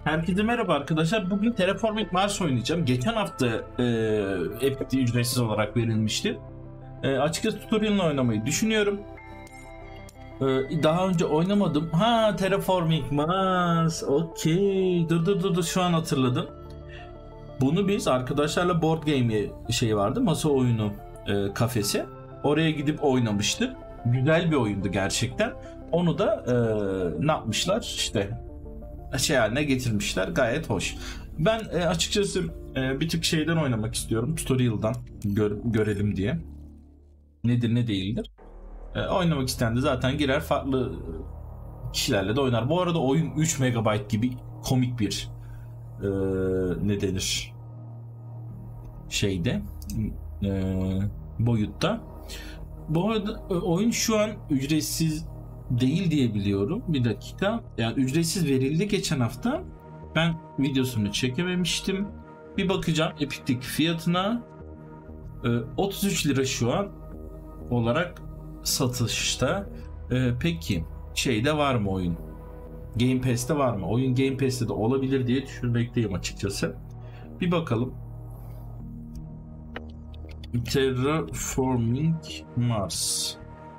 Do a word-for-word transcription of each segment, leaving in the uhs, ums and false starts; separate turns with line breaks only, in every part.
Herkese merhaba arkadaşlar. Bugün Terraforming Mars oynayacağım. Geçen hafta e, Epic'te ücretsiz olarak verilmişti. E, açıkçası tutorial'ını oynamayı düşünüyorum. E, daha önce oynamadım. Ha, Terraforming Mars. Okey. Dur dur dur dur şu an hatırladım. Bunu biz arkadaşlarla board game şey vardı. Masa oyunu e, kafesi. Oraya gidip oynamıştık. Güzel bir oyundu gerçekten. Onu da e, ne yapmışlar? İşte şey haline getirmişler. Gayet hoş. Ben e, açıkçası e, bir tık şeyden oynamak istiyorum. Tutorial'dan gör, görelim diye. Nedir ne değildir. E, oynamak isteyen de zaten girer, farklı kişilerle de oynar. Bu arada oyun üç megabayt gibi komik bir e, ne denir şeyde e, boyutta. Bu arada oyun şu an ücretsiz değil diye biliyorum. Bir dakika. Yani ücretsiz verildi geçen hafta. Ben videosunu çekememiştim. Bir bakacağım Epic'teki fiyatına. Ee, otuz üç lira şu an olarak satışta. Ee, peki şeyde var mı oyun? Game Pass'te var mı? Oyun Game Pass'te de olabilir diye düşünmekteyim açıkçası. Bir bakalım. Terraforming Mars.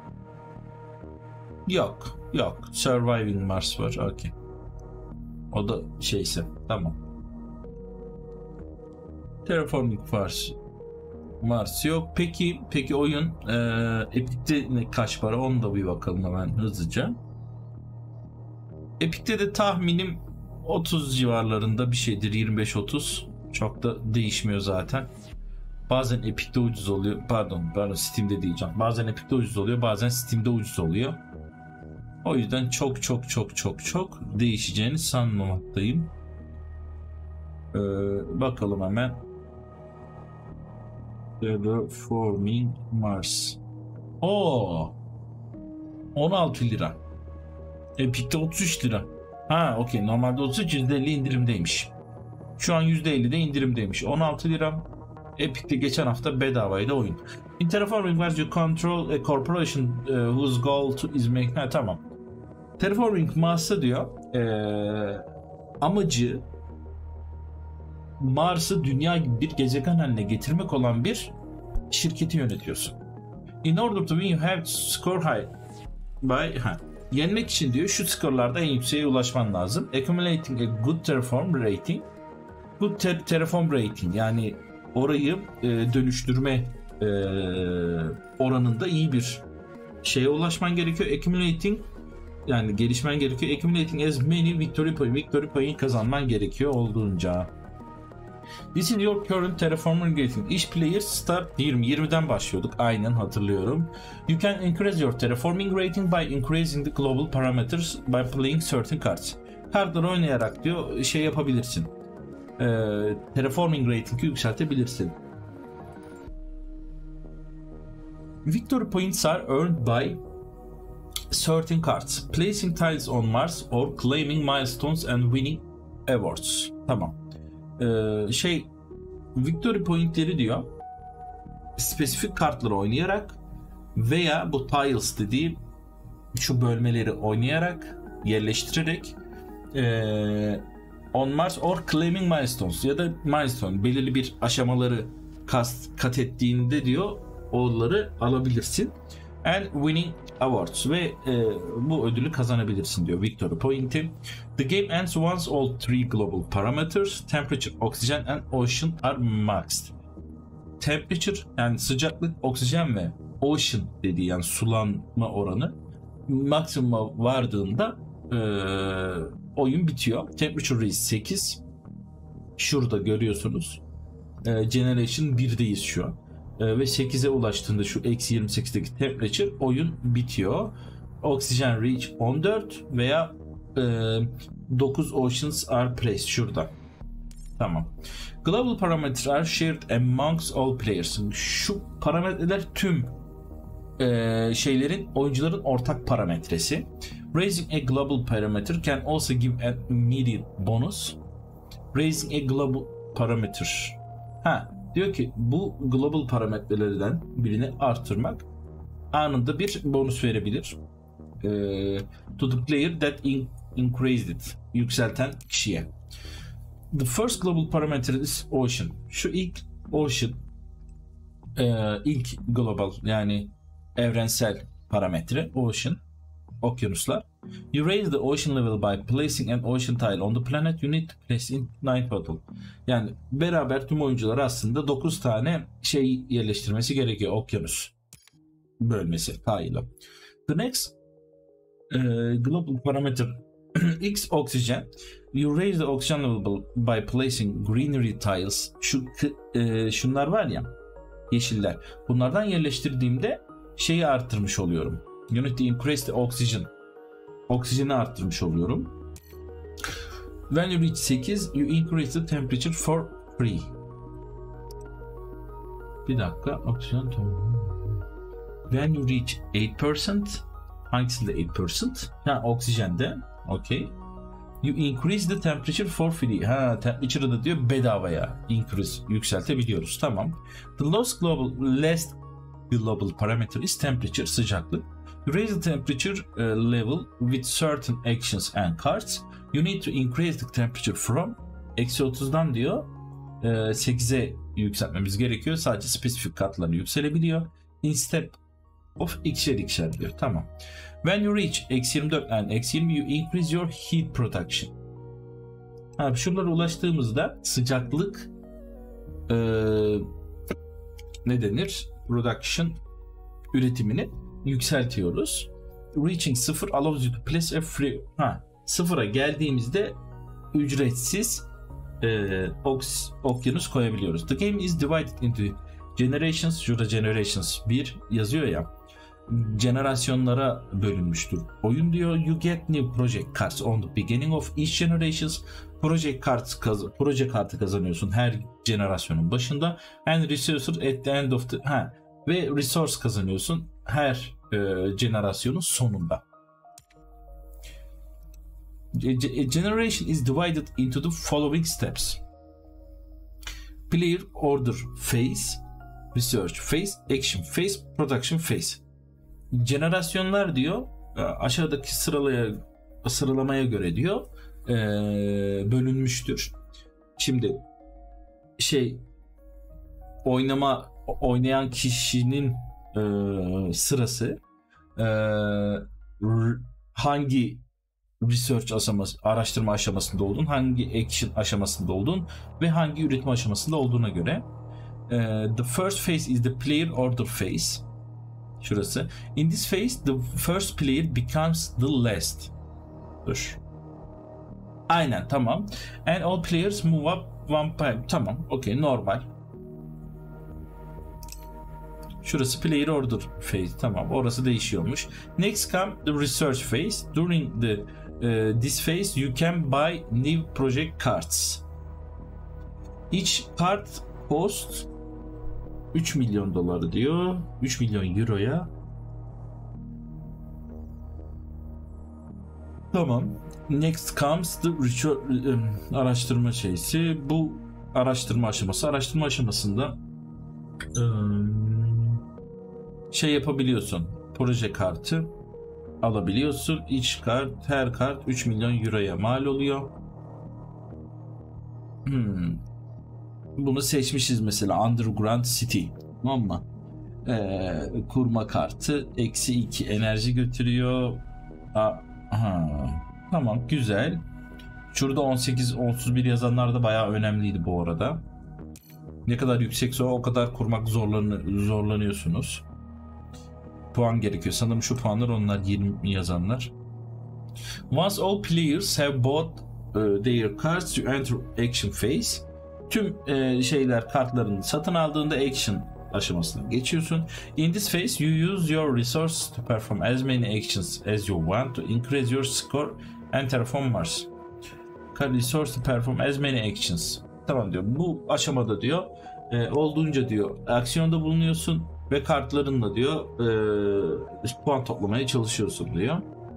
Yok, yok. Surviving Mars var. Okey. O da şeyse. Tamam. Terraforming Mars. Mars yok. Peki, peki oyun e, Epic'te ne kaç para? Onu da bir bakalım hemen hızlıca. Epic'te de tahminim otuz civarlarında bir şeydir. yirmi beş otuz. Çok da değişmiyor zaten. Bazen Epic'te ucuz oluyor. Pardon, pardon Steam'de diyeceğim. Bazen Epic'te ucuz oluyor. Bazen Steam'de ucuz oluyor. O yüzden çok çok çok çok çok değişeceğini sanmamaktayım. Ee, bakalım hemen. Terraforming Mars. Oo, on altı lira. Epic'te otuz üç lira. Ha, okey. Normalde otuz üç, yüzde elli indirimdeymiş. Şu an yüzde elli de indirimdeymiş. on altı lira. Epic'te geçen hafta bedavaydı oyun. In Terraforming Mars you control a corporation uh, whose goal to is make... Ha, tamam. Terraforming Mars'ta diyor ee, amacı Mars'ı dünya gibi bir gezegen haline getirmek olan bir şirketi yönetiyorsun. In order to win you have to score high by... Ha. Yenmek için diyor şu skorlarda en yükseğe ulaşman lazım. Accumulating a good terraform rating. Good ter- terraform rating yani orayı e, dönüştürme e, oranında iyi bir şeye ulaşman gerekiyor. Accumulating yani gelişmen gerekiyor. Accumulating as many victory point. Victory point kazanman gerekiyor olduğunca. This is your current terraforming rating. Each player start yirmi. yirmiden başlıyorduk. Aynen hatırlıyorum. You can increase your terraforming rating by increasing the global parameters by playing certain cards. Kartları oynayarak diyor şey yapabilirsin. Ee, terraforming rating'i yükseltebilirsin. Victory points are earned by certain cards, placing tiles on Mars or claiming milestones and winning awards. Tamam. Ee, şey Victory pointleri diyor spesifik kartları oynayarak veya bu tiles dediğim şu bölmeleri oynayarak yerleştirerek ee, on Mars or claiming milestones ya da milestone belirli bir aşamaları kat, kat ettiğinde diyor onları alabilirsin. And winning awards ve e, bu ödülü kazanabilirsin diyor Victory Point'i. The game ends once all three global parameters temperature, oxygen and ocean are maxed. Temperature yani sıcaklık, oksijen ve ocean dediği yani sulanma oranı maksimuma vardığında e, oyun bitiyor. Temperature is sekiz. Şurada görüyorsunuz. E, Generation birdeyiz şu an. Ve sekize ulaştığında şu eksi yirmi sekizdeki temperature oyun bitiyor. Oxygen reach on dört veya e, dokuz oceans are placed şurada. Tamam. Global parameters are shared amongst all players. Şu parametreler tüm e, şeylerin oyuncuların ortak parametresi. Raising a global parameter can also give an immediate bonus. Raising a global parameter. Ha. Diyor ki bu global parametrelerden birini artırmak anında bir bonus verebilir. Ee, to the player that in increased it. Yükselten kişiye. The first global parameter is ocean. Şu ilk ocean, e, ilk global yani evrensel parametre ocean, okyanuslar. You raise the ocean level by placing an ocean tile on the planet. You need to place in nine total. Yani beraber tüm oyuncular aslında dokuz tane şey yerleştirmesi gerekiyor, okyanus bölmesi tile'ı. The next uh, global parameter X oxygen. You raise the oxygen level by placing greenery tiles. Şu e, şunlar var ya, yeşiller. Bunlardan yerleştirdiğimde şeyi arttırmış oluyorum. You need to increase the oxygen. Oksijeni arttırmış oluyorum. When you reach sekiz, you increase the temperature for free. Bir dakika. Oksijen. When you reach eight percent, hangisinde eight percent? Ha, oksijende. Okay. You increase the temperature for free. Ha, temperature'ı da diyor bedavaya increase, yükseltebiliyoruz. Tamam. The last global last global parameter is temperature, sıcaklık. You raise the temperature uh, level with certain actions and cards. You need to increase the temperature from eksi otuzdan diyor e, sekize yükseltmemiz gerekiyor. Sadece spesifik kartları yükselebiliyor. Instead of ikişer ikişer diyor. Tamam. When you reach eksi yirmi dört and eksi yirmi, you increase your heat production. Ha, şunlara ulaştığımızda sıcaklık e, ne denir? Production üretimini yükseltiyoruz. Reaching sıfır allows you to place a free. Ha, sıfıra geldiğimizde ücretsiz e, oks, okyanus koyabiliyoruz. The game is divided into generations. Şurada generations bir yazıyor ya. Jenerasyonlara bölünmüştür. Oyun diyor. You get new project cards on the beginning of each generations. Project cards kaz proje kartı kazanıyorsun her jenerasyonun başında. And resources at the end of the ha ve resource kazanıyorsun her e, jenerasyonun sonunda. A generation is divided into the following steps: player order phase, research phase, action phase, production phase. Jenerasyonlar diyor aşağıdaki sıralaya sıralamaya göre diyor e, bölünmüştür. Şimdi şey oynama oynayan kişinin e, sırası e, hangi research aşaması, araştırma aşamasında olduğun, hangi action aşamasında olduğun ve hangi üretim aşamasında olduğuna göre. E, the first phase is the player order phase. Şurası. In this phase, the first player becomes the last. Dur. Aynen, tamam. And all players move up one time. Tamam, okay, normal. Şurası player order phase. Tamam, orası değişiyormuş. Next come the research phase. During the uh, this phase, you can buy new project cards. Each card costs üç milyon doları diyor. üç milyon euroya. Tamam. Next comes the research, araştırma şeysi. Bu araştırma aşaması. Araştırma aşamasında şey yapabiliyorsun. Proje kartı alabiliyorsun. Each kart, her kart üç milyon euroya mal oluyor. Hmm. Bunu seçmişiz mesela, Underground City, tamam mı? Ee, kurma kartı eksi iki enerji götürüyor. Aha. Tamam, güzel. Şurada on sekiz otuz bir yazanlar da bayağı önemliydi bu arada. Ne kadar yüksekse o kadar kurmak zorlan zorlanıyorsunuz. Puan gerekiyor. Sanırım şu puanlar onlar, yirmi yazanlar. Once all players have bought uh, their cards to enter action phase. Tüm e, şeyler kartlarını satın aldığında action aşamasına geçiyorsun. In this phase you use your resources to perform as many actions as you want to increase your score and terraform Mars. Resource to perform as many actions. Tamam diyor. Bu aşamada diyor e, olduğunca diyor aksiyonda bulunuyorsun ve kartlarınla diyor e, puan toplamaya çalışıyorsun diyor.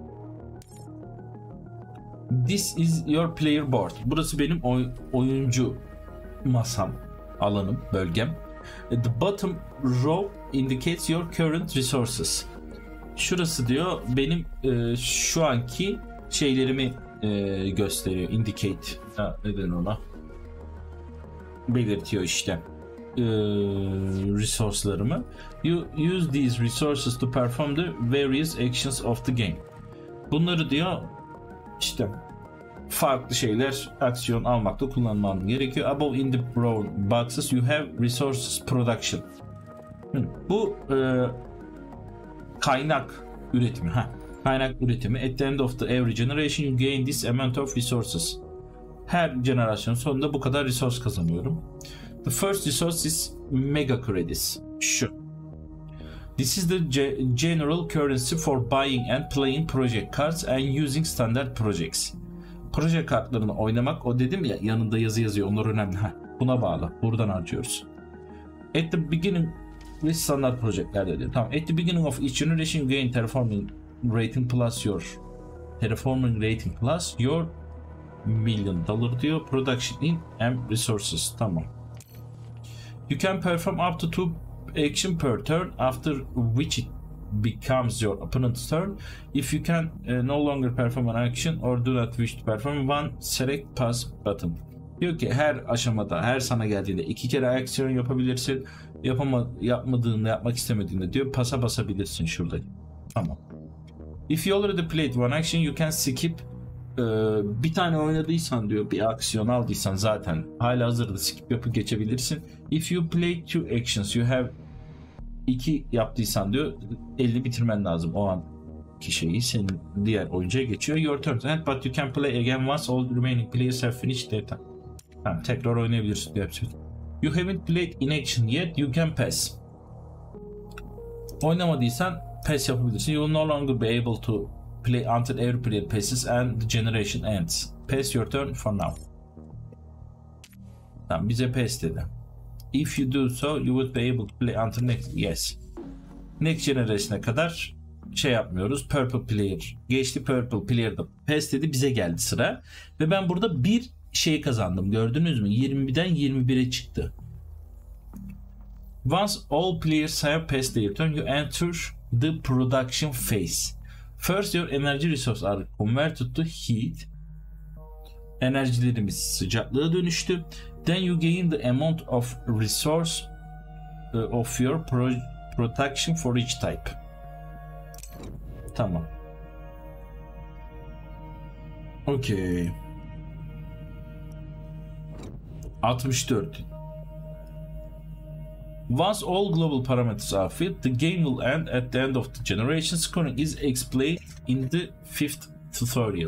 This is your player board. Burası benim oy, oyuncu masam, alanım, bölgem. The bottom row indicates your current resources. Şurası diyor benim e, şu anki şeylerimi e, gösteriyor. Indicate. Ha, neden ona? belirtiyor işte e, resource'larımı. You use these resources to perform the various actions of the game. Bunları diyor işte farklı şeyler aksiyon almakta kullanman gerekiyor. Above in the brown boxes you have resources production. Hı. Bu e, kaynak üretimi. Ha. Kaynak üretimi. At the end of the every generation you gain this amount of resources. Her jenerasyon sonunda bu kadar resource kazanıyorum. The first resource is mega credits. Şu. This is the general currency for buying and playing project cards and using standard projects. Proje kartlarını oynamak, o dedim ya yanında yazı yazıyor, onlar önemli. Heh, buna bağlı. Buradan harcıyoruz. At the beginning ve standart projelerde diyor. Tamam. At the beginning of each generation you gain terraforming rating plus your terraforming rating plus your million dollar diyor. Production in and resources. Tamam. You can perform up to two action per turn after which it becomes your opponent's turn. If you can uh, no longer perform an action or do not wish to perform one, select pass button. Diyor ki her aşamada, her sana geldiğinde iki kere aksiyon yapabilirsin. Yapama, yapmadığında, yapmak istemediğinde diyor pasa basabilirsin şurada. Tamam. If you already played one action, you can skip. Ee, bir tane oynadıysan diyor, bir aksiyon aldıysan zaten hala hazırda skip yapıp geçebilirsin. If you play two actions, you have iki yaptıysan diyor elli bitirmen lazım o an ki şeyi, senin diğer oyuncuya geçiyor. Your turn and but you can play again once all the remaining players have finished their time. Tamam, tekrar oynayabilirsin diyor. You haven't played in action yet, you can pass. Oynamadıysan pass yapabilirsin. You will no longer be able to play until every player passes and the generation ends. Pass your turn for now. Tamam, bize pass dedi. If you do so, you would be able to play until next. Yes. Next generation'a kadar şey yapmıyoruz. Purple player geçti, purple player'da pass dedi, bize geldi sıra. Ve ben burada bir şey kazandım. Gördünüz mü? yirmi birden yirmi bire çıktı. Once all players have passed their turn, you enter the production phase. First, your energy resources are converted to heat. Enerjilerimiz sıcaklığa dönüştü. Then you gain the amount of resource uh, of your pro production for each type. Tamam. Okay. altmış dört. Once all global parameters are filled, the game will end at the end of the generation. Scoring is explained in the fifth tutorial.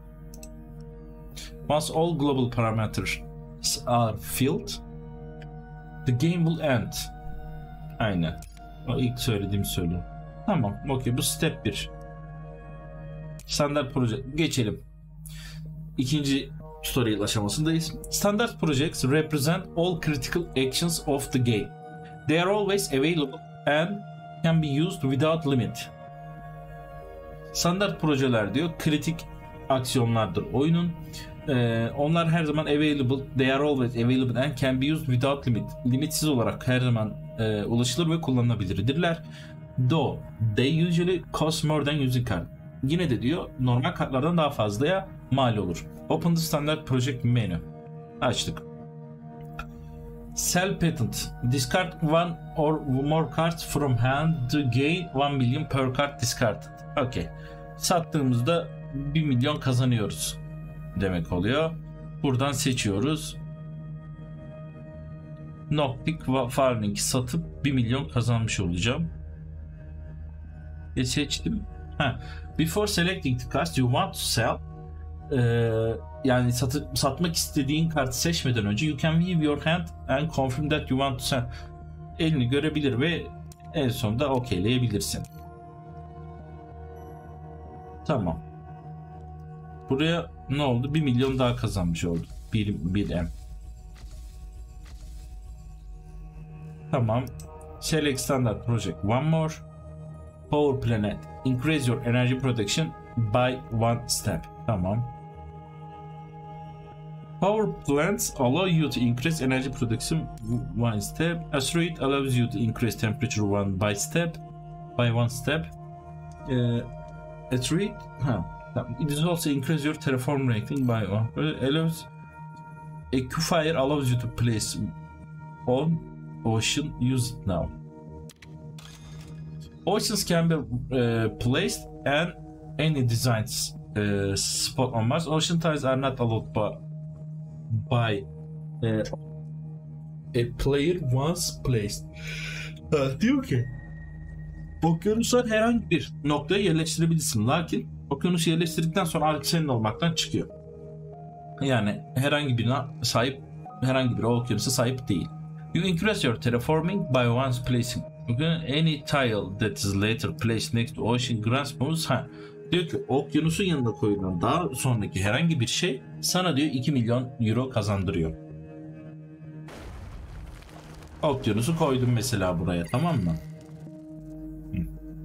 Once all global parameters are filled, the game will end. Aynen. O ilk söylediğim söylüyorum. Tamam. Okey. Bu step bir. Standart proje. Geçelim. İkinci tutorial aşamasındayız. Standard projects represent all critical actions of the game. They are always available and can be used without limit. Standart projeler diyor kritik aksiyonlardır oyunun. Ee, onlar her zaman available, they are always available and can be used without limit. Limitsiz olarak her zaman e, ulaşılır ve kullanılabilirdirler. Though they usually cost more than using card. Yine de diyor normal kartlardan daha fazlaya mal olur. Open the standard project menu. Açtık. Sell patent. Discard one or more cards from hand to gain one million per card discarded. Okay. Sattığımızda bir milyon kazanıyoruz demek oluyor. Buradan seçiyoruz. Knockpick Farming satıp bir milyon kazanmış olacağım. E seçtim. Ha. Before selecting the cards you want to sell, ee, yani satı, satmak istediğin kartı seçmeden önce you can view your hand and confirm that you want to sell. Elini görebilir ve en sonunda okeyleyebilirsin. Tamam. Buraya ne oldu? bir milyon daha kazanmış olduk. bir M. Tamam. Select standard project one more. Power planet. Increase your energy production by one step. Tamam. Power plants allow you to increase energy production one step. Asteroid allows you to increase temperature one by step. By one step. Uh, asteroid, huh. It is also increase your terraform rating by one. Allows A Q-Fire allows you to place on ocean, use it now. Oceans can be uh, placed and any designs uh, spot on Mars. Ocean tiles are not allowed by, by uh, a player once placed. Ha, diyor ki okyanuslar herhangi bir noktaya yerleştirebilirsin. Lakin okyanusu yerleştirdikten sonra senin olmaktan çıkıyor. Yani herhangi birine sahip, herhangi bir okyanusa sahip değil. You increase your terraforming by once placing any tile that is later placed next to ocean grants bonus. Ha, diyor ki okyanusun yanında koyulan daha sonraki herhangi bir şey sana diyor iki milyon euro kazandırıyor. Okyanusu koydum mesela buraya, tamam mı? Hı.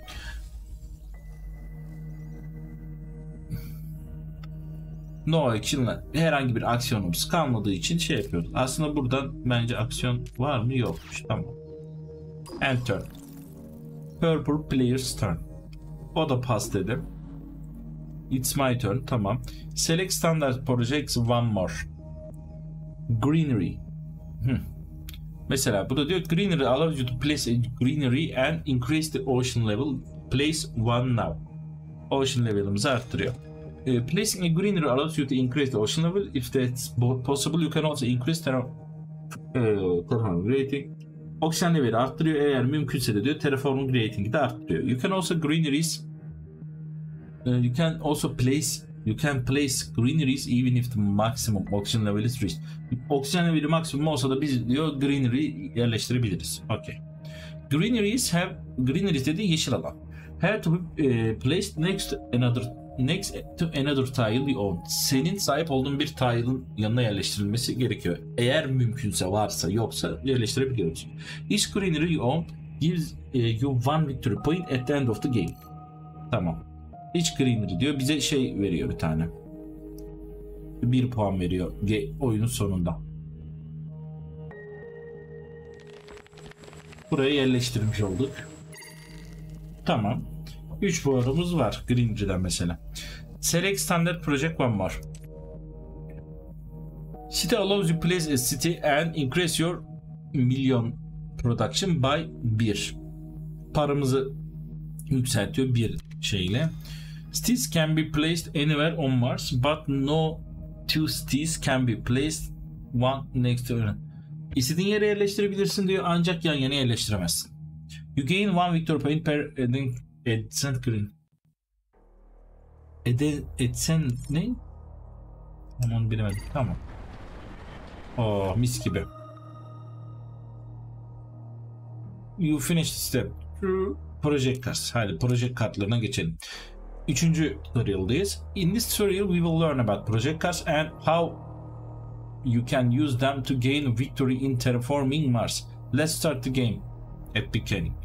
No action, herhangi bir aksiyonumuz kalmadığı için şey yapıyoruz. Aslında buradan bence aksiyon var mı? Yokmuş. Tamam. Enter. Purple player's turn. O da pass dedi. It's my turn. Tamam. Select standard projects one more. Greenery. Hmm. Mesela bu da diyor greenery allows you to place a greenery and increase the ocean level. Place one now. Ocean level'ımızı arttırıyor. Uh, placing a greenery allows you to increase the ocean level. If that's possible, you can also increase terra uh, rating. Oksijen leveli arttırıyor. Eğer mümkünse de diyor terraforming rating'i de arttırıyor. You can also greeneries. Uh, you can also place. You can place greeneries even if the maximum oxygen level is reached. Oksijen leveli maksimum olsa da biz diyor greenery yerleştirebiliriz. Okay. Greeneries have greeneries dediği yeşil alan. Have to be uh, placed next to another next to another tile you own. Senin sahip olduğun bir tile'ın yanına yerleştirilmesi gerekiyor. Eğer mümkünse, varsa, yoksa yerleştirebiliyoruz. Each greenery you own gives uh, you one victory point at the end of the game. Tamam. Each greenery diyor bize şey veriyor, bir tane. Bir puan veriyor oyunun sonunda. Buraya yerleştirmiş olduk. Tamam. üç puanımız var Greenery'den mesela. Select standard project one more. City allows you place a city and increase your million production by bir. Paramızı yükseltiyor bir şeyle. Cities can be placed anywhere on Mars, but no two cities can be placed one next to another. İstediğin yere yerleştirebilirsin diyor, ancak yan yana yerleştiremezsin. You gain one victory point per adding adjacent green. Ede, adjacent ne? Aman bilemedim. Tamam. Oh, mis gibi. You finish step. Project cards. Hadi project kartlarına geçelim. Üçüncü tutorial'dayız. In this tutorial we will learn about project cards and how you can use them to gain victory in terraforming Mars. Let's start the game at beginning.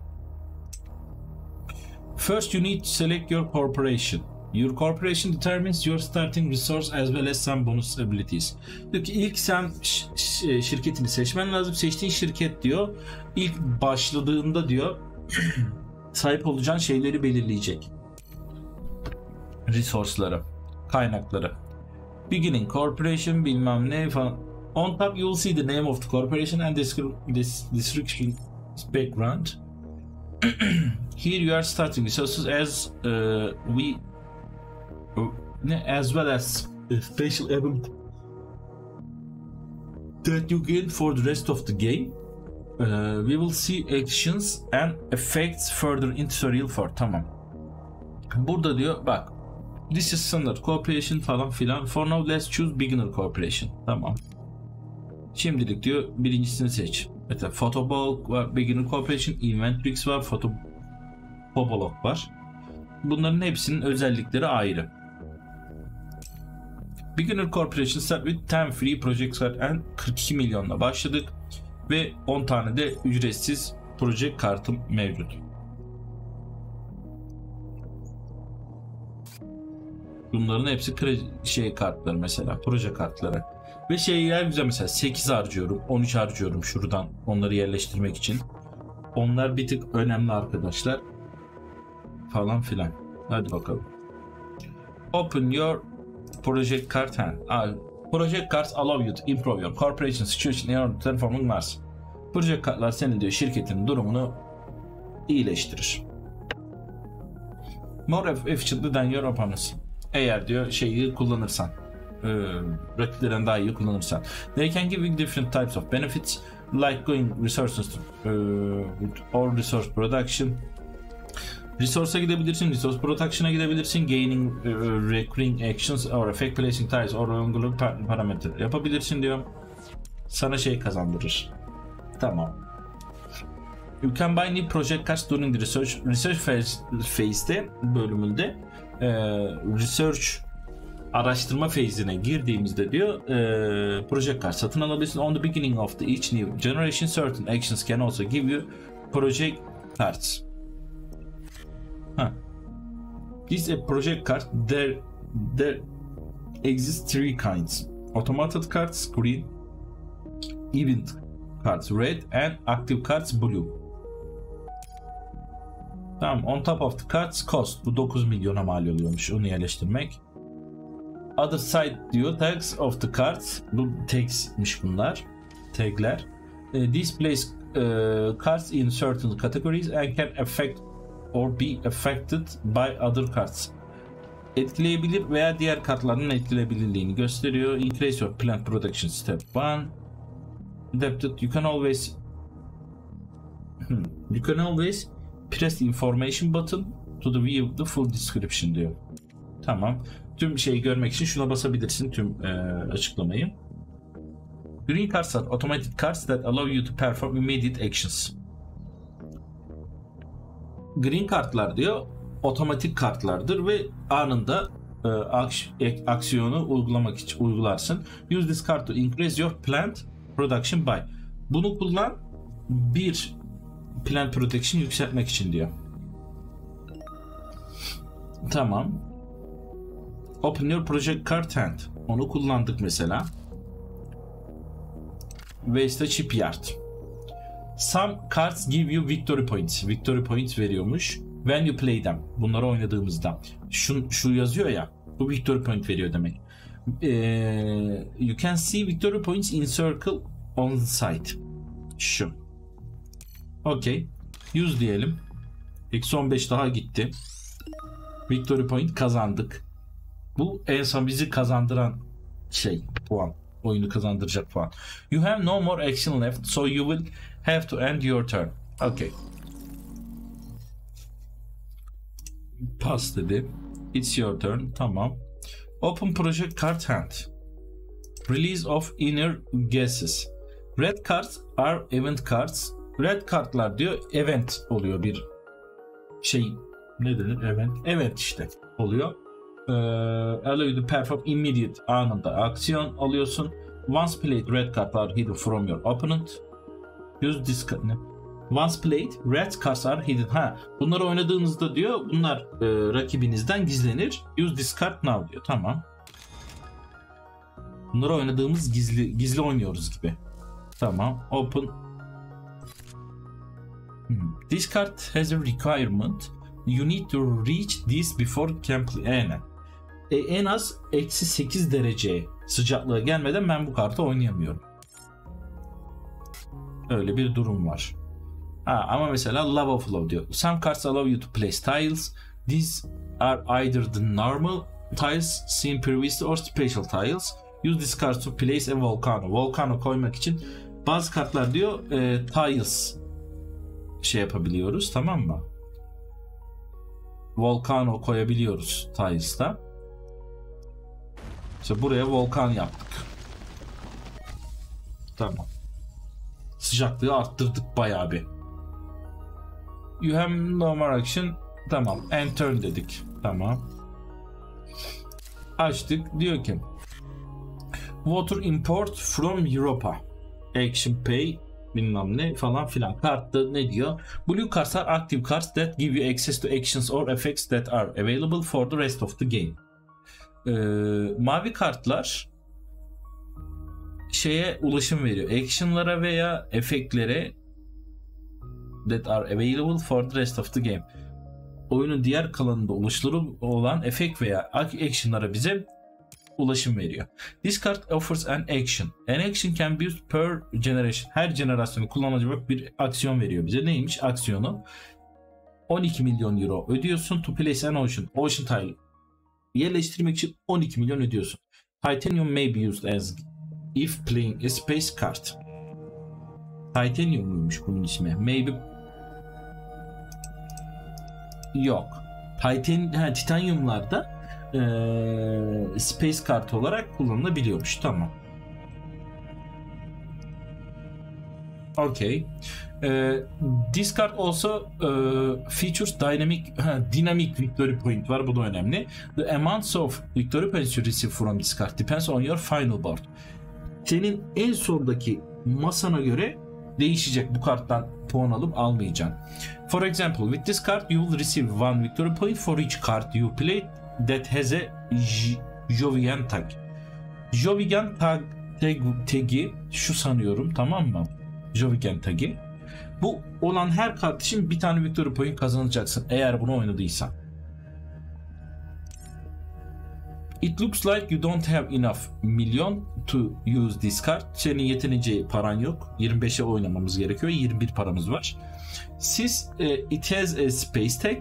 First you need to select your corporation. Your corporation determines your starting resource as well as some bonus abilities. Diyor ki ilk sen şirketini seçmen lazım. Seçtiğin şirket diyor ilk başladığında diyor sahip olacağın şeyleri belirleyecek. Resource'ları, kaynakları. Beginning corporation bilmem ne falan. On top you will see the name of the corporation and this description background. Here you are starting resources as uh, we uh, as well as a special ability that you gain for the rest of the game. Uh, we will see actions and effects further in tutorial four. Tamam. Burada diyor bak. This is standard corporation falan filan. For now let's choose beginner corporation. Tamam. Şimdilik diyor birincisini seç. Mesela Photoball var, beginner corporation, Inventrix var, Photobolog var. Bunların hepsinin özellikleri ayrı. Beginner corporation start with ten free projects and kırk iki milyonla başladık ve on tane de ücretsiz proje kartım mevcut. Bunların hepsi şey kartları, mesela proje kartları. Ve şeyler güzel, mesela sekiz harcıyorum, on üç harcıyorum şuradan onları yerleştirmek için. Onlar bir tık önemli arkadaşlar. Falan filan. Hadi bakalım. Open your project card. Ha, Project cards allow you to improve your corporation situation in order to performing Mars. Project kartlar senin diyor şirketin durumunu iyileştirir. More efficiently than your opponents. Eğer diyor şeyi kullanırsan, e, rakiplerden daha iyi kullanırsan. They can give you different types of benefits like going resources to, uh, or resource production. Resource'a gidebilirsin, resource production'a gidebilirsin, gaining uh, recurring actions or effect placing tiles or ongoing parametre yapabilirsin diyor. Sana şey kazandırır. Tamam. You can buy new project cards during the research research phase phase'de bölümünde e, research araştırma phase'ine girdiğimizde diyor e, project card satın alabilirsin. On the beginning of the each new generation certain actions can also give you project cards. Huh. This is a project card. There there exist three kinds: automated cards, green; event cards, red; and active cards, blue. Tamam. On top of the cards cost. Bu dokuz milyona mal oluyormuş onu yerleştirmek. Other side diyor tags of the cards. Bu tags'miş bunlar. Tagler. Uh, these place uh, cards in certain categories and can affect or be affected by other cards. Etkileyebilir veya diğer kartların etkileyebilirliğini gösteriyor. Increase your plant production step one. Adapted. You can always hmm. you can always press the information button to the view the full description diyor. Tamam. Tüm şeyi görmek için şuna basabilirsin, tüm e, açıklamayı. Green cards are automated cards that allow you to perform immediate actions. Green kartlar diyor otomatik kartlardır ve anında e, aks aksiyonu uygulamak için uygularsın. Use this card to increase your plant production by. Bunu kullan bir plant production yükseltmek için diyor. Tamam. Open your project card hand. Onu kullandık mesela. Waste a shipyard. Some cards give you victory points. Victory points veriyormuş. When you play them. Bunları oynadığımızda. Şu, şu yazıyor ya. Bu victory point veriyor demek. Ee, you can see victory points in circle on the side. Şu. Okay. yüz diyelim. Eksi on beş daha gitti. Victory point kazandık. Bu en son bizi kazandıran şey. Puan. Oyunu kazandıracak puan. You have no more action left, so you will have to end your turn. Okay. Pass dedi. It's your turn. Tamam. Open project card hand. Release of inner guesses. Red cards are event cards. Red kartlar diyor event oluyor, bir şey, ne denir event? Event işte oluyor. Ee, allow you to perform immediate, anında aksiyon alıyorsun. Once played, red cards are hidden from your opponent. Use this card. Once played, red cards are hidden. Ha, bunları oynadığınızda diyor bunlar e, rakibinizden gizlenir. Use this card now diyor. Tamam. Bunları oynadığımız gizli gizli oynuyoruz gibi. Tamam. Open. Hmm. This card has a requirement. You need to reach this before completing. E, en az eksi sekiz derece sıcaklığa gelmeden ben bu kartı oynayamıyorum. Öyle bir durum var. Ha, ama mesela lava flow diyor. Some cards allow you to place tiles. These are either the normal tiles seen previously or special tiles. Use this card to place a volcano. Volcano koymak için bazı kartlar diyor e, tiles şey yapabiliyoruz, tamam mı? Volcano koyabiliyoruz tiles'ta. İşte buraya volkan yaptık. Tamam. Sıcaklığı arttırdık bayağı bir. You have no more action. Tamam. And turn dedik. Tamam. Açtık. Diyor ki water import from Europa. Action pay bilmem ne falan filan. Kartta ne diyor? Blue cards are active cards that give you access to actions or effects that are available for the rest of the game. Ee, mavi kartlar şeye ulaşım veriyor. Action'lara veya efektlere that are available for the rest of the game. Oyunun diğer kalanında ulaşılır olan efekt veya action'lara bize ulaşım veriyor. This card offers an action. An action can be used per generation. Her jenerasyonu kullanacak bir aksiyon veriyor bize. Neymiş aksiyonu? on iki milyon euro ödüyorsun to place an ocean. Ocean tile yerleştirmek için on iki milyon ödüyorsun. Titanium may be used as if playing a space card. Titanium muymuş bunun ismi? Maybe yok. Titan, ha, titanyumlarda ee, space kart olarak kullanılabiliyormuş. Tamam. Okay. Uh, this card also uh, features dynamic ha, dynamic victory point var. Bu da önemli. The amounts of victory points you receive from this card depends on your final board. Senin en sondaki masana göre değişecek bu karttan puan alıp almayacaksın. For example, with this card you will receive one victory point for each card you play that has a Jovian tag. Jovian tag tag'i şu sanıyorum, tamam mı? Jovian tag'i. Bu olan her kart için bir tane victory point kazanacaksın eğer bunu oynadıysan. It looks like you don't have enough million to use this card. Senin yeterince paran yok. yirmi beşe oynamamız gerekiyor. yirmi bir paramız var. Siz e, it has a space tag.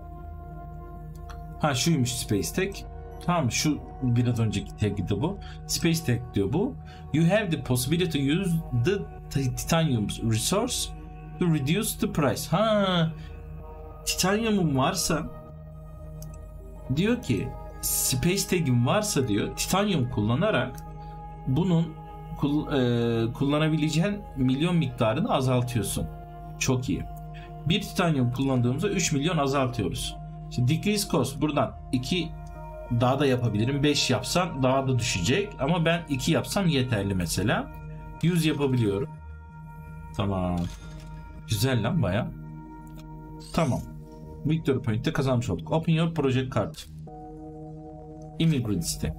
Ha şuymuş space tag. Tamam, şu biraz önceki tag'di bu. Space tag diyor bu. You have the possibility to use the titanium resource to reduce the price. Ha, titanyumun varsa diyor ki space tag'in varsa diyor titanyum kullanarak bunun kul, e, kullanabileceğin milyon miktarını azaltıyorsun. Çok iyi. Bir titanyum kullandığımızda üç milyon azaltıyoruz. Şimdi decrease cost buradan iki daha da yapabilirim. beş yapsam daha da düşecek ama ben iki yapsam yeterli mesela. yüz yapabiliyorum. Tamam. Güzel lan baya. Tamam. Victory Point'te kazanmış olduk. Open your project card. Immigrant site.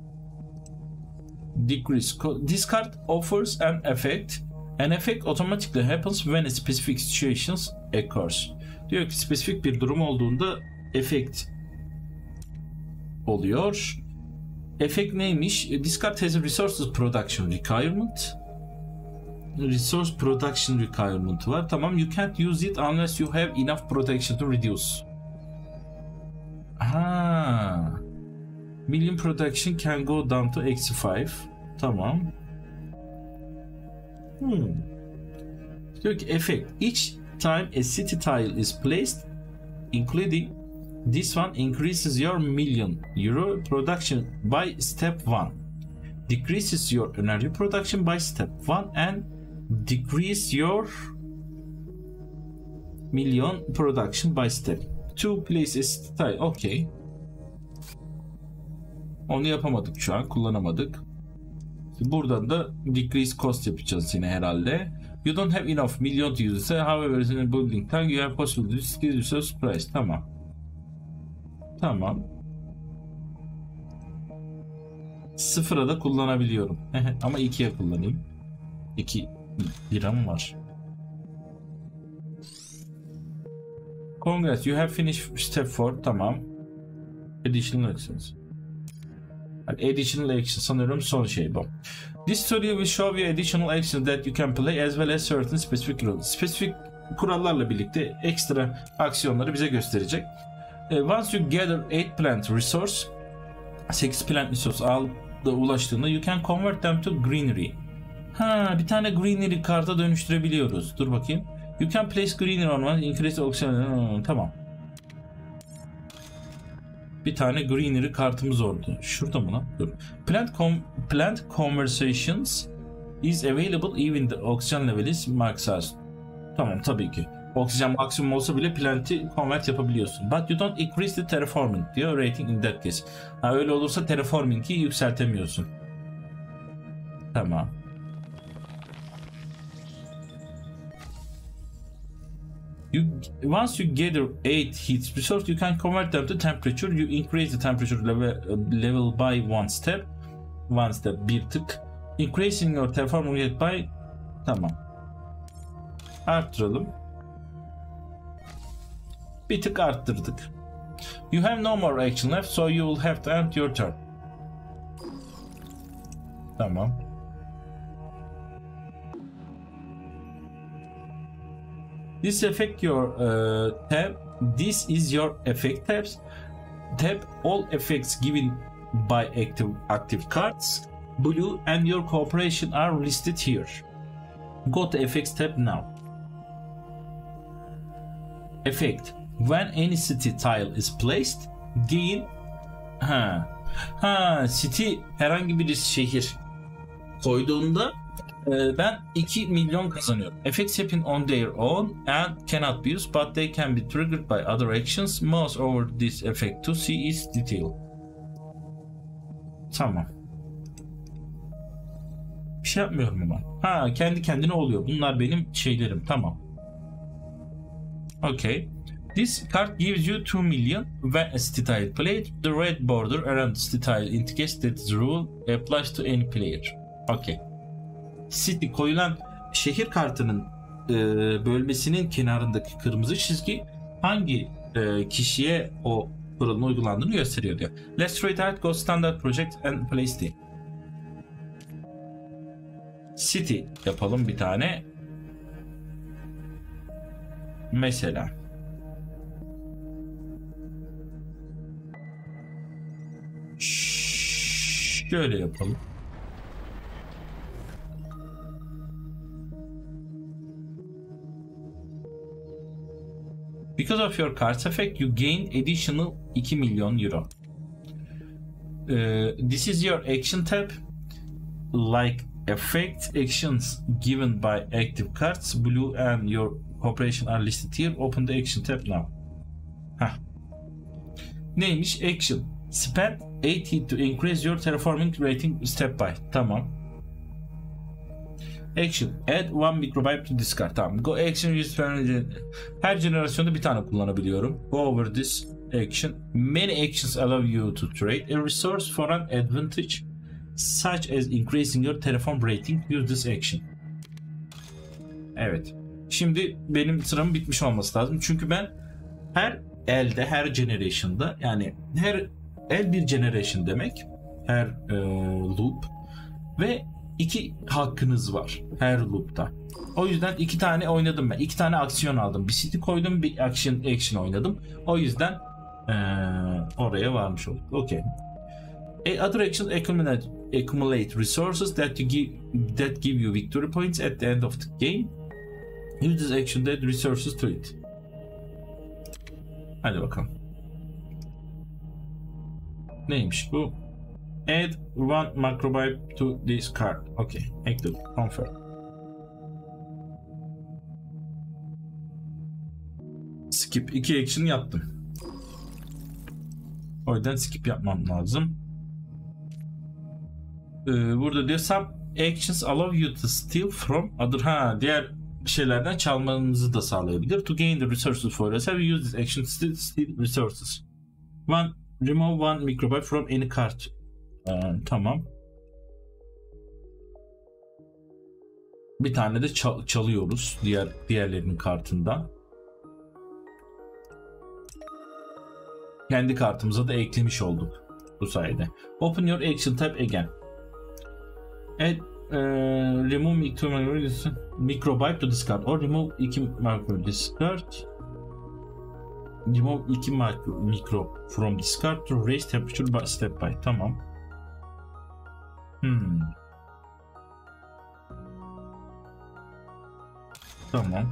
Decrease. This card offers an effect. An effect automatically happens when a specific situation occurs. Diyor ki spesifik bir durum olduğunda effect oluyor. Effect neymiş? This card has a resources production requirement. Resource production requirement var. Tamam. You can't use it unless you have enough protection to reduce. Ha. Million production can go down to eksi five. Tamam. Hmm. Diyor ki effect. Each time a city tile is placed, including this one, increases your million euro production by step one. Decreases your energy production by step one and decrease your million production by step two. Place a city tile. Okay. Onu yapamadık şu an. Kullanamadık. Buradan da decrease cost yapacağız yine herhalde. You don't have enough million to use it. However, in a building time you have possibility to decrease resource price. Tamam. Tamam. Sıfıra da kullanabiliyorum. Ama ikiye kullanayım. iki liram var. Congrats, you have finished step four. Tamam. Additional actions. Additional action sanıyorum son şey bu. This story will show you additional actions that you can play as well as certain specific rules. Spesifik kurallarla birlikte ekstra aksiyonları bize gösterecek. Once you gather eight plant resource, sekiz plant resource al da ulaştığında you can convert them to greenery. Ha, bir tane greenery karta dönüştürebiliyoruz. Dur bakayım. You can place greenery on one, increase oxygen. Hmm, tamam. Bir tane greenery kartımız oldu. Şurada mı lan? Dur. Plant com plant conversations is available even the oxygen level is maxed. Tamam, tabii ki. Oksijen maksimum olsa bile plant'i convert yapabiliyorsun. But you don't increase the terraforming diyor rating in that case. Ha, öyle olursa terraforming'i yükseltemiyorsun. Tamam. You, once you gather eight heat resource, you can convert them to temperature. You increase the temperature level, level by one step. One step, bir tık. Increasing your terraforming rate by... Tamam. Arttıralım. Bir tık arttırdık. You have no more action left, so you will have to end your turn. Tamam. This affect your uh, tab. This is your effect tabs. Tab all effects given by active active cards. Blue and your cooperation are listed here. Go to effects tab now. Effect. When any city tile is placed, gain. Ha. Ha, city herhangi bir şehir koyduğunda e, ben iki milyon kazanıyorum. Effects happen on their own and cannot be used, but they can be triggered by other actions. Mouse over this effect to see its detail. Tamam. Bir şey yapmıyorum ama. Ha, kendi kendine oluyor. Bunlar benim şeylerim. Tamam. Okay. This card gives you two million when a city tile played. The red border around the city tile indicates that the rule applies to any player. Okay. City koyulan şehir kartının e, bölmesinin kenarındaki kırmızı çizgi hangi e, kişiye o kuralın uygulandığını gösteriyor diyor. Let's try that. Go standard project and place the city yapalım bir tane. Mesela şöyle yapalım. Because of your card's effect, you gain additional two milyon euro. Uh, this is your action tab. Like effect actions given by active cards, blue and your cooperation are listed here. Open the action tab now. Heh. Neymiş? Action. Spend eighty to increase your terraforming rating step by. Tamam. Action. Add one microbyte to discard. Tamam. Go action use her jenerasyonda bir tane kullanabiliyorum. Go over this action. Many actions allow you to trade a resource for an advantage, such as increasing your terraform rating. Use this action. Evet. Şimdi benim sıram bitmiş olması lazım. Çünkü ben her elde, her generation'da, yani her el bir generation demek. Her e, loop. Ve iki hakkınız var her loop'ta. O yüzden iki tane oynadım ben. İki tane aksiyon aldım. Bir city koydum, bir action action oynadım. O yüzden ee, oraya varmış olduk. Okay. Other actions accumulate, accumulate resources that you give that give you victory points at the end of the game. Use this action to add resources to it. Hadi bakalım. Neymiş bu? Add one microbyte to this card. Okay. Active. Confirm. Skip. İki action yaptım. O yüzden skip yapmam lazım. Ee, burada diyor some actions allow you to steal from other. Ha, diğer şeylerden çalmanızı da sağlayabilir. To gain the resources for yourself, use this action to steal, steal resources. One, remove one microbyte from any card. Ee, tamam. Bir tane de çal çalıyoruz diğer diğerlerinin kartından. Kendi kartımıza da eklemiş olduk bu sayede. Open your action tab again. Add uh, remove two microbyte to discard or remove iki micro discard. Remove iki micro, micro from discard to raise temperature by step by. Tamam. Hmm. Tamam.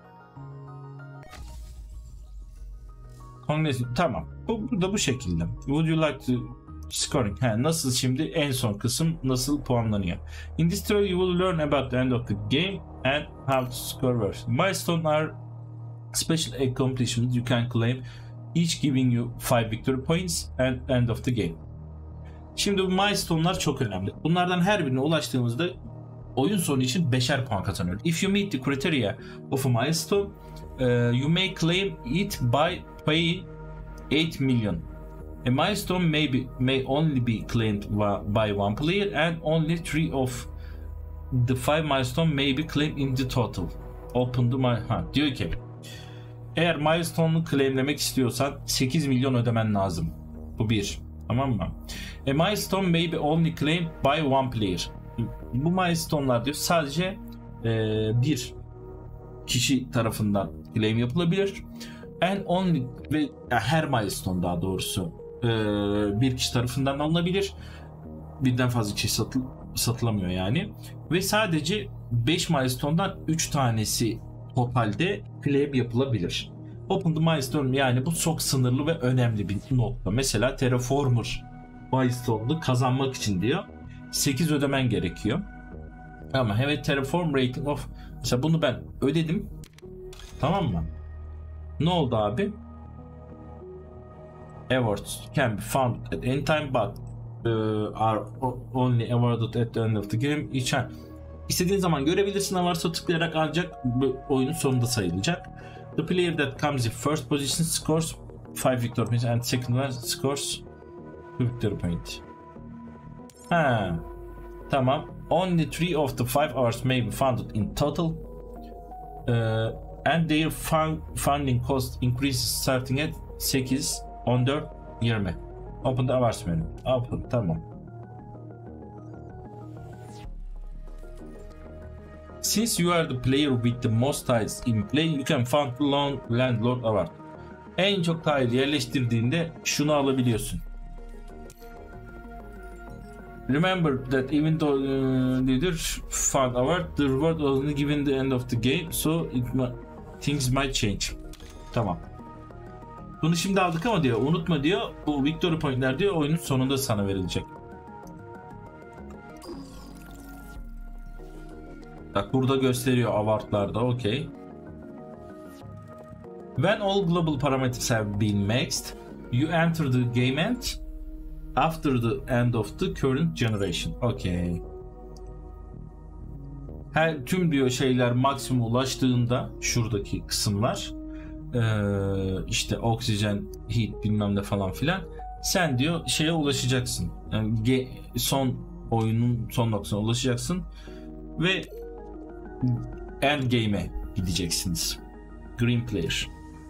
Tamam. Bu, bu da bu şekilde. Would you like to scoring? He, nasıl şimdi en son kısım nasıl puanlanıyor? In this tutorial you will learn about the end of the game and how to score works. Milestones are special accomplishments you can claim, each giving you five victory points and end of the game. Şimdi bu milestone'lar çok önemli. Bunlardan her birine ulaştığımızda oyun sonu için beşer puan kazanıyoruz. If you meet the criteria of a milestone, uh, you may claim it by paying eight million. A milestone may be may only be claimed by one player and only three of the five milestone may be claimed in the total. Open the ha, diyor ki eğer milestone'u claimlemek istiyorsan sekiz milyon ödemen lazım. Bu bir. Tamam mı? A milestone may be only claimed by one player. Bu milestone'lar diyor sadece e, bir kişi tarafından claim yapılabilir. And only ve her milestone daha doğrusu e, bir kişi tarafından alınabilir. Birden fazla kişi satıl, satılamıyor yani. Ve sadece beş milestone'dan üç tanesi totalde claim yapılabilir. Open the milestone yani bu çok sınırlı ve önemli bir nokta. Mesela Terraformer milestone'u kazanmak için diyor sekiz ödemen gerekiyor. Ama evet Terraform rating of mesela bunu ben ödedim. Tamam mı? Ne oldu abi? Awards can be found at any time but uh, are only awarded at the end of the game. Each İstediğin zaman görebilirsin ama varsa tıklayarak ancak bu oyunun sonunda sayılacak. The player that comes in first position scores five victory points and second one scores two victory points. Ha, tamam. Only three of the five hours may be funded in total. Uh, and their fund, funding cost increases starting at sekiz, on dört, yirmi. Open the hours menu. Open, tamam. Since you are the player with the most tiles in play, you can fund loan landlord award. En çok tile yerleştirdiğinde şunu alabiliyorsun. Remember that even though uh, leader fund award, the reward was only given the end of the game, so it things might change. Tamam. Bunu şimdi aldık ama diyor, unutma diyor, bu victory pointler diyor oyunun sonunda sana verilecek. Bak burada gösteriyor awardlarda, okey. When all global parameters have been maxed, you enter the game end after the end of the current generation. Okay. Her tüm diyor şeyler maksimum ulaştığında şuradaki kısımlar ee, işte oksijen, heat bilmem ne falan filan sen diyor şeye ulaşacaksın. Yani son oyunun son noktasına ulaşacaksın ve end game'e gideceksiniz. Green player.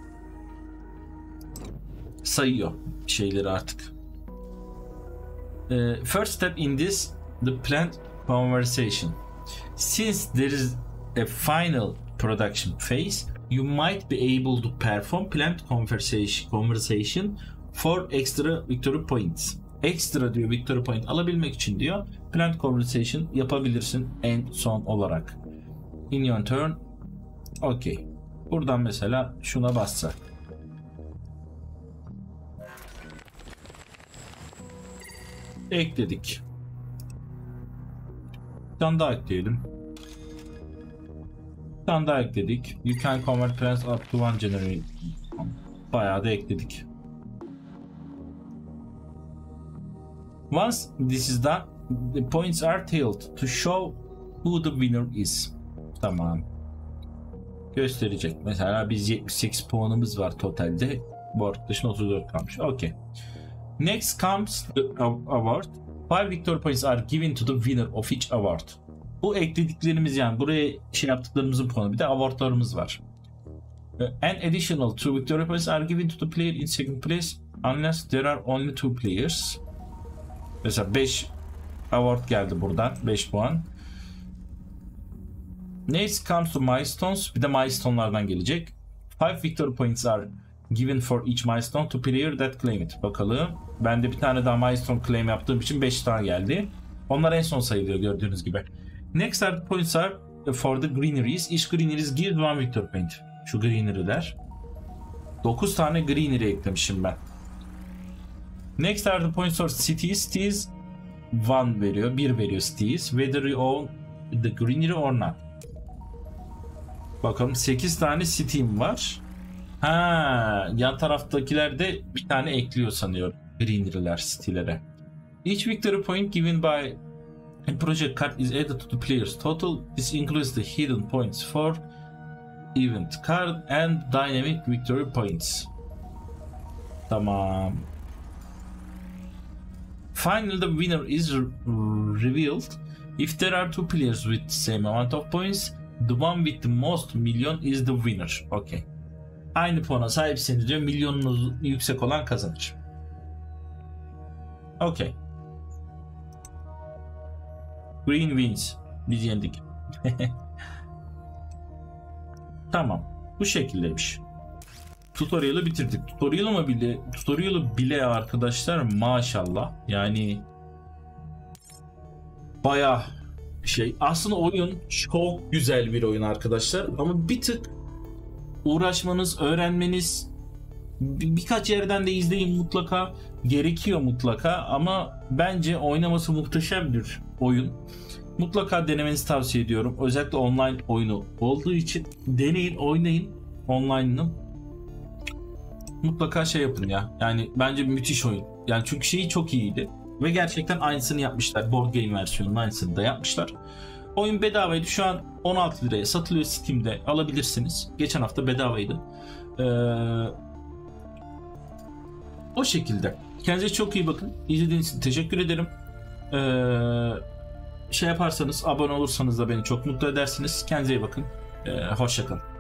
Sayıyor şeyleri artık. Uh, first step in this, the planned conversation. Since there is a final production phase, you might be able to perform planned conversation, conversation for extra victory points. Extra diyor victory point alabilmek için diyor planned conversation yapabilirsin en son olarak. In your turn. Okay. Buradan mesela şuna bassak. Ekledik. Bir tane daha ekleyelim. Bir tane daha ekledik. You can convert plans up to one generation. Bayağı da ekledik. Once this is done, the points are tailed to show who the winner is. Tamam. Gösterecek. Mesela biz yetmiş sekiz puanımız var totalde. Board dışında otuz dört kalmış. Okay. Next comes the award. Five victory points are given to the winner of each award. Bu eklediklerimiz yani buraya şey yaptıklarımızın puanı. Bir de awardlarımız var. An additional two victory points are given to the player in second place unless there are only two players. Mesela beş award geldi buradan. beş puan. Next comes to milestones. Bir de milestone'lardan gelecek. Five victory points are given for each milestone to player that claim it. Bakalım. Ben de bir tane daha milestone claim yaptığım için beş tane geldi. Onlar en son sayılıyor gördüğünüz gibi. Next are the points are for the greeneries. Each greeneries gives one victory point. Şu greenery'ler. dokuz tane greenery eklemişim ben. Next are the points for cities. Cities one veriyor. bir veriyor cities. Whether you own the greenery or not. Bakalım sekiz tane city'm var. Ha, yan taraftakiler de bir tane ekliyor sanıyorum. Greenery'ler city'lere. Each victory point given by a project card is added to the player's total. This includes the hidden points for event card and dynamic victory points. Tamam. Finally, the winner is revealed if there are two players with the same amount of points. The one with the most million is the winner. Okay. Aynı puana sahipseniz diyor milyonunuz yüksek olan kazanır. Okey. Green wins. Biz yendik. Tamam. Bu şekildeymiş. Tutorial'ı bitirdik. Tutorial'ı bile, tutorial'ı bile arkadaşlar maşallah. Yani bayağı şey. Aslında oyun çok güzel bir oyun arkadaşlar. Ama bir tık uğraşmanız, öğrenmeniz, bir, birkaç yerden de izleyin mutlaka. Gerekiyor mutlaka. Ama bence oynaması muhteşem bir oyun. Mutlaka denemenizi tavsiye ediyorum. Özellikle online oyunu olduğu için deneyin, oynayın online'ını. Mutlaka şey yapın ya. Yani bence müthiş oyun. Yani çünkü şeyi çok iyiydi. Ve gerçekten aynısını yapmışlar. Board game versiyonunun aynısını da yapmışlar. Oyun bedavaydı. Şu an on altı liraya satılıyor Steam'de. Alabilirsiniz. Geçen hafta bedavaydı. Ee, o şekilde. Kendinize çok iyi bakın. İzlediğiniz için teşekkür ederim. Ee, şey yaparsanız, abone olursanız da beni çok mutlu edersiniz. Kendinize iyi bakın. Ee, hoşça kalın.